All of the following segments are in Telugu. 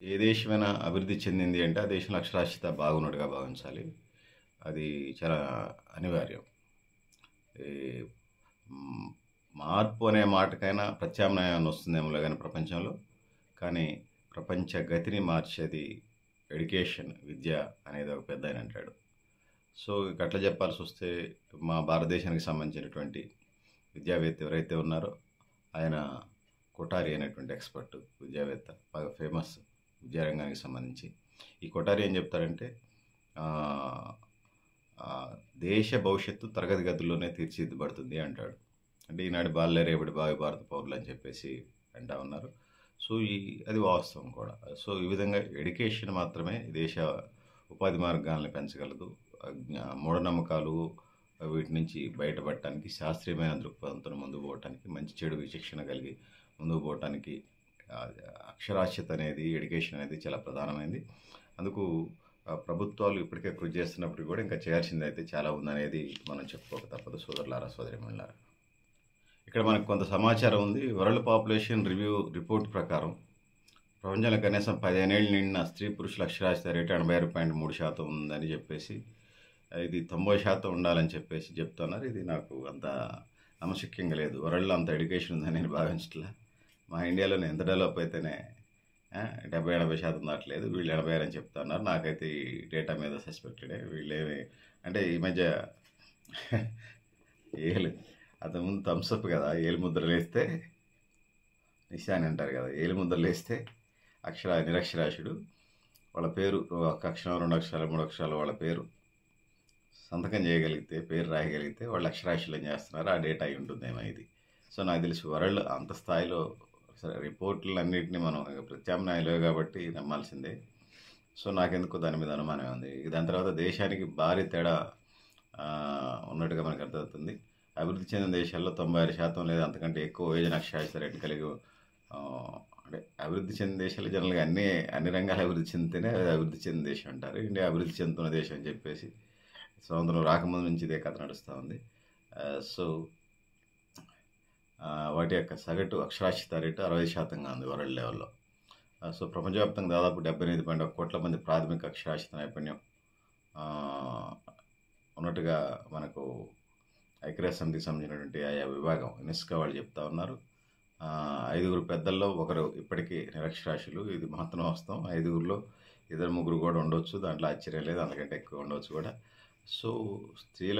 ఏ దేశమైనా అభివృద్ధి చెందింది అంటే ఆ దేశంలో అక్షరాస్యత బాగున్నట్టుగా భావించాలి. అది చాలా అనివార్యం. ఈ హ్మ్, మార్పు అనే మాటకైనా ప్రత్యామ్నాయం వస్తుందేమోలే గాని ప్రపంచంలో. కానీ ప్రపంచ గతిని మార్చేది ఎడ్యుకేషన్, విద్య అనేది ఒక పెద్దాయన అంటాడు. సో, గట్ల చెప్పాల్సొస్తే మా భారతదేశానికి సంబంధించినటువంటి విద్యావేత్త ఎవరైతే ఉన్నారో ఆయన కొఠారి అనేటువంటి ఎక్స్‌పర్ట్ విద్యావేత్త. బాగా ఫేమస్ విద్యారంగానికి సంబంధించి. ఈ కొఠారి ఏం చెప్తాడంటే ఆహ్, ఆహ్, దేశ భవిష్యత్తు తరగతి గదుల్లోనే తీర్చిదిద్దబడుతుంది అంటాడు. అంటే ఈనాటి బాలలే రేపటి భావి భారత పౌరులని చెప్పేసి అంటా ఉన్నారు. సో, అది వాస్తవం కూడా. సో, ఈ విధంగా ఎడ్యుకేషన్ మాత్రమే దేశ ఉపాధి మార్గాల్ని పెంచగలదు. మూఢనమ్మకాలు వీటి నుంచి బయటపడటానికి, శాస్త్రీయమైన దృక్పథంతో ముందుకు పోవటానికి, మంచి చెడు విచక్షణ కలిగి ముందుకు పోవటానికి ఆహ్, అక్షరాస్యత అనేది, ఎడ్యుకేషన్ అనేది చాలా ప్రధానమైంది. అందుకు ప్రభుత్వాలు ఇప్పటికే కృషి చేస్తున్నప్పటికి కూడా ఇంకా చేయాల్సిందైతే చాలా ఉందనేది మనం చెప్పుకోక తప్పదు సోదరులారా, సోదరీమణులారా. ఇక్కడ మనకు కొంత సమాచారం ఉంది. వరల్డ్ పాపులేషన్ రివ్యూ రిపోర్ట్ ప్రకారం ప్రపంచంలో కనీసం 15 ఏళ్ళు నిండిన స్త్రీ పురుషుల అక్షరాస్యత రేటు 86.3% ఉందని చెప్పేసి, ఇది 90% ఉండాలని చెప్పేసి చెప్తున్నారు. ఇది నాకు అంత నమ్మశక్యంగా లేదు. వరల్డ్‌లో అంత ఎడ్యుకేషన్ ఉందని నేను భావించట్లా. మా ఇండియాలోనే ఎంత డెవలప్ అయితేనే 70-80% దాటలేదు. వీళ్ళు 86 అని చెప్తున్నారు. నాకైతే ఈ డేటా మీద సస్పెక్టెడే. వీళ్ళేమి అంటే ఈ మధ్య ఏలు అంతకుముందు థమ్స్ అప్ కదా! ఏలు ముద్రలేస్తే నిశాని అంటారు కదా! ఏలు ముద్రలేస్తే నిరక్షరాస్యుడు వాళ్ళ పేరు ఒక అక్షరం, 2 అక్షరాలు, 3 అక్షరాలు వాళ్ళ పేరు సంతకం చేయగలిగితే, పేరు రాయగలిగితే వాళ్ళు అక్షరాస్యులని చేస్తున్నారు. ఆ డేటా అయి ఉంటుందేమో ఇది. సో, నాకు తెలిసి వరల్డ్ అంత స్థాయిలో సరే రిపోర్టులన్నిటిని మనం ప్రత్యామ్నాయాలు లేవు కాబట్టి నమ్మాల్సిందే. సో, నాకెందుకో దాని మీద అనుమానమే ఉంది. దాని తర్వాత దేశానికి భారీ తేడా ఉన్నట్టుగా మనకు అర్థమవుతుంది. అభివృద్ధి చెందిన దేశాల్లో 96% లేదా అంతకంటే ఎక్కువ యువజన అక్షరాస్యత రేటు కలిగి అంటే అభివృద్ధి చెందిన దేశాలు జనరల్‌గా అన్ని రంగాలు అభివృద్ధి చెందితేనే అది అభివృద్ధి చెందిన దేశం అంటారు. ఇండియా అభివృద్ధి చెందుతున్న దేశం అని చెప్పేసి స్వతంత్రం రాకముందు నుంచి ఇదే కథ నడుస్తూ ఉంది. సో, వాటి యొక్క సగటు అక్షరాస్యత రేటు 60%గా ఉంది వరల్డ్ లెవెల్‌లో. సో, ప్రపంచవ్యాప్తంగా దాదాపు 78.1 కోట్ల మంది ప్రాథమిక అక్షరాస్యత నైపుణ్యం ఉన్నట్టుగా మనకు ఐక్యరాజ్య సమితికి సంబంధించినటువంటి ఆయా విభాగం యునెస్కో వాళ్ళు చెప్తా ఉన్నారు. 5 పెద్దల్లో ఒకరు ఇప్పటికీ నిరక్షరాస్యులు. ఇది మహత్తర వాస్తవం. 5లో 2-3 కూడా ఉండొచ్చు. దాంట్లో ఆశ్చర్యం లేదు. అంతకంటే ఎక్కువ ఉండొచ్చు కూడా. సో, స్త్రీల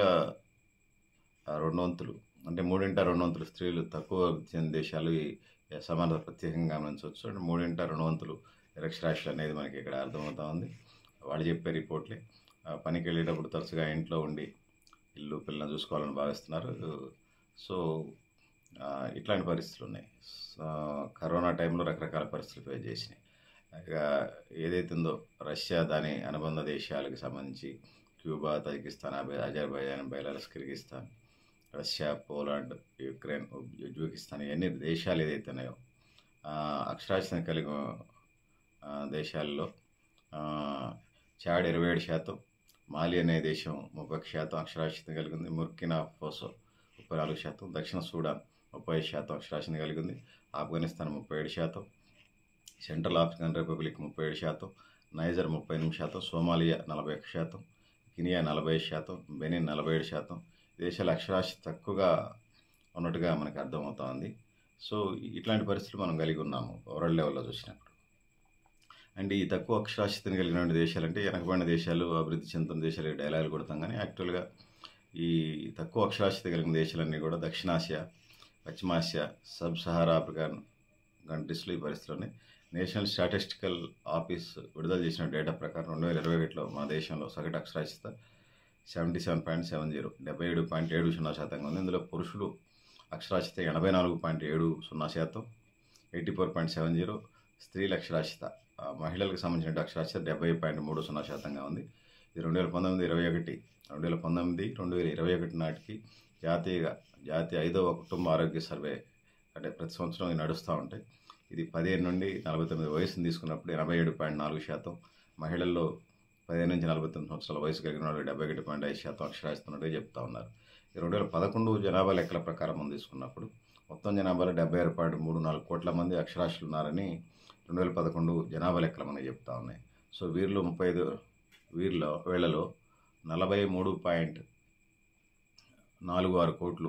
2 వంతులు అంటే 3/2 వంతులు స్త్రీలు తక్కువ చెందిన దేశాలు ఈ సమానత ప్రత్యేకంగా గమనించవచ్చు. అంటే 3/2 వంతులు నిరక్షరాస్యులు అనేది మనకి ఇక్కడ అర్థమవుతా ఉంది. వాళ్ళు చెప్పే రిపోర్ట్లే. పనికి వెళ్ళేటప్పుడు తరచుగా ఇంట్లో ఉండి ఇల్లు పిల్లల్ని చూసుకోవాలని భావిస్తున్నారు. సో, ఇట్లాంటి పరిస్థితులు ఉన్నాయి. కరోనా టైంలో రకరకాల పరిస్థితులు ఫేస్ చేసినాయి. ఇక ఏదైతే ఉందో రష్యా దాని అనుబంధ దేశాలకు సంబంధించి Cuba, Tajikistan, Azerbaijan, Belarus, Kyrgyzstan, Russia, Poland, Ukraine, Uzbekistan ఇవన్నీ దేశాలు ఏదైతే ఉన్నాయో అక్షరాస్యతను కలిగిన దేశాల్లో చాడ్ 27%, మాలి అనే దేశం 30% అక్షరాస్యత కలిగి ఉంది. బుర్కినా ఫాసో 34%, దక్షిణ సూడాన్ 35% అక్షరాస్యత కలిగి ఉంది. Afghanistan 37%, Central African Republic 37%, Niger 38%, Somalia 41%, Guinea 40%, Benin 47%. దేశాల అక్షరాస్యత తక్కువగా ఉన్నట్టుగా మనకు అర్థమవుతా ఉంది. సో, ఇట్లాంటి పరిస్థితులు మనం కలిగి ఉన్నాము వరల్డ్ లెవెల్లో చూసినప్పుడు. అండ్ ఈ తక్కువ అక్షరాస్యతను కలిగిన దేశాలంటే వెనకబడిన దేశాలు, అభివృద్ధి చెందుతున్న దేశాలు డైలాగులు కొడతాం. కానీ యాక్చువల్గా ఈ తక్కువ అక్షరాస్యత కలిగిన దేశాలన్నీ కూడా దక్షిణాసియా, పశ్చిమాసియా, సబ్ సహారా ఆఫ్రికన్ కంట్రీస్లో ఈ పరిస్థితులు ఉన్నాయి. నేషనల్ స్టాటిస్టికల్ ఆఫీస్ విడుదల చేసిన డేటా ప్రకారం 2021లో మన దేశంలో సగటు అక్షరాస్యత 77.70 77.70% ఉంది. ఇందులో పురుషులు అక్షరాస్యత 84.70%, 84.70. స్త్రీల అక్షరాస్యత మహిళలకు సంబంధించిన అక్షరాస్యత 70.30%గా ఉంది. ఇది 2019-2021 నాటికి జాతీయ 5వ కుటుంబ ఆరోగ్య సర్వే అంటే ప్రతి సంవత్సరం ఇవి నడుస్తూ ఉంటాయి. ఇది 15 నుండి 49 వయసును తీసుకున్నప్పుడు 87.4%, మహిళల్లో 15 నుంచి 49 సంవత్సరాల వయసు కలిగిన వాళ్ళు 71.5% అక్షరాస్యత ఉన్నట్టుగా చెప్తా ఉన్నారు. 2011 జనాభా లెక్కల ప్రకారం మనం తీసుకున్నప్పుడు మొత్తం జనాభాలో 76.34 కోట్ల మంది అక్షరాస్యులు ఉన్నారని 2011 జనాభా లెక్కలు మనకు చెప్తా ఉన్నాయి. సో వీళ్ళలో 43.46 కోట్లు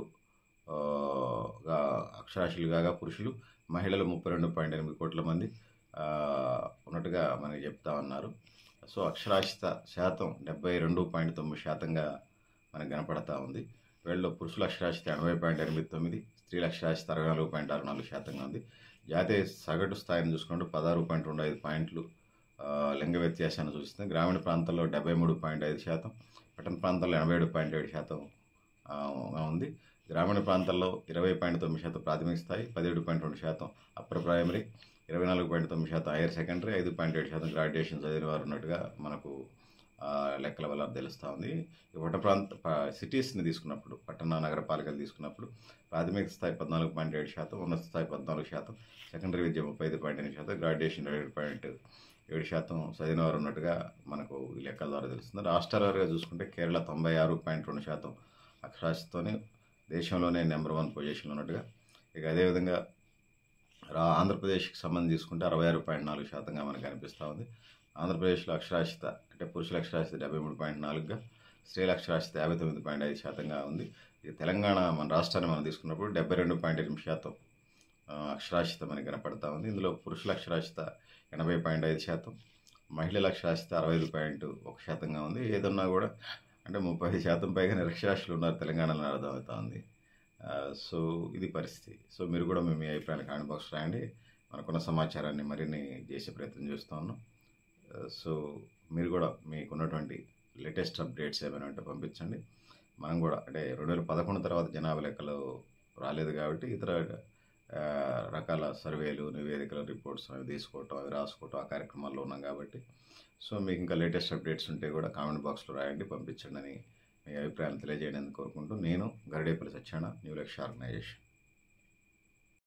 అక్షరాస్యులు కాగా పురుషులు, మహిళలు 32.8 కోట్ల మంది ఉన్నట్టుగా మనకి చెప్తా ఉన్నారు. సో అక్షరాస్యత శాతం 72.9%గా మనకు కనపడతా ఉంది. వీళ్ళలో పురుషుల అక్షరాస్యత 80.89, స్త్రీల అక్షరాస్యత 64.64%గా ఉంది. జాతీయ సగటు స్థాయిని చూసుకుంటే 16.25 పాయింట్లు లింగ వ్యత్యాసాన్ని సూచిస్తుంది. గ్రామీణ ప్రాంతాల్లో 73.5%, పట్టణ ప్రాంతాల్లో 87.7% ఉంది. గ్రామీణ ప్రాంతాల్లో 20.9% ప్రాథమిక స్థాయి, 17.2% upper primary, 24.9% higher secondary, 5.7% graduation చదివిన వారు ఉన్నట్టుగా మనకు లెక్కల వల్ల తెలుస్తూ ఉంది. ఈ సిటీస్ని తీసుకున్నప్పుడు, పట్టణ నగరపాలికలు తీసుకున్నప్పుడు ప్రాథమిక స్థాయి 14.7%, ఉన్నత స్థాయి 14%, సెకండరీ విద్య 35.8%, గ్రాడ్యుయేషన్ 27% చదివిన వారు ఉన్నట్టుగా మనకు ఈ లెక్కల ద్వారా తెలుస్తుంది. రాష్ట్రాల వారిగా చూసుకుంటే కేరళ 96.2% అక్షరాస్యతతోనే దేశంలోనే నెంబర్ 1 పొజిషన్లో ఉన్నట్టుగా. ఇక అదేవిధంగా ఆంధ్రప్రదేశ్కి సంబంధించి తీసుకుంటే 66.4%గా మనకు కనిపిస్తూ ఉంది. ఆంధ్రప్రదేశ్లో అక్షరాస్యత అంటే పురుషుల అక్షరాస్యత 73.4గా, స్త్రీల అక్షరాస్యత 59.5%గా ఉంది. ఇక తెలంగాణ మన రాష్ట్రాన్ని మనం తీసుకున్నప్పుడు 72.8% అక్షరాస్యత మనకి కనపడతా ఉంది. ఇందులో పురుషుల అక్షరాస్యత 80.5%, మహిళల అక్షరాస్యత 65.1%గా ఉంది. ఏదన్నా కూడా అంటే 30% పైగా నిరక్షరాస్యులు ఉన్నారు తెలంగాణలో అర్థమవుతా ఉంది. సో ఇది పరిస్థితి. సో మీరు కూడా మీ అభిప్రాయాన్ని కామెంట్ బాక్స్ రాయండి. మనకున్న సమాచారాన్ని మరిన్ని చేసే ప్రయత్నం చేస్తూ ఉన్నాం. సో మీరు కూడా మీకున్నటువంటి లేటెస్ట్ అప్డేట్స్ ఏమైనా ఉంటే పంపించండి. మనం కూడా అంటే 2011 తర్వాత జనాభా లెక్కలు రాలేదు కాబట్టి ఇతర రకాల సర్వేలు, నివేదికలు, రిపోర్ట్స్ అవి తీసుకోవటం, అవి రాసుకోవటం ఆ కార్యక్రమాల్లో ఉన్నాం కాబట్టి సో మీకు ఇంకా లేటెస్ట్ అప్డేట్స్ ఉంటే కూడా కామెంట్ బాక్స్లో రాయండి, పంపించండి అని మీ అభిప్రాయాలు తెలియజేయడానికి కోరుకుంటూ నేను గరిడేపల్లి సత్యనారాయణ, న్యూ లక్ష్య ఆర్గనైజేషన్.